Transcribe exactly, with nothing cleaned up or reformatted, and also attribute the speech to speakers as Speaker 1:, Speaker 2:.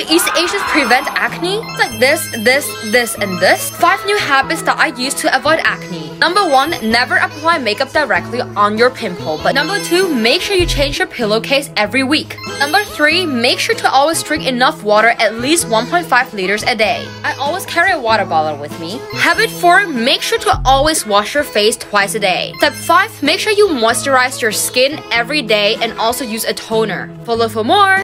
Speaker 1: East Asians prevent acne? Like this, this, this, and this. Five new habits that I use to avoid acne. Number one, never apply makeup directly on your pimple. But number two, make sure you change your pillowcase every week. Number three, make sure to always drink enough water, at least one point five liters a day. I always carry a water bottle with me. Habit four, make sure to always wash your face twice a day. Step five, make sure you moisturize your skin every day and also use a toner. Follow for more.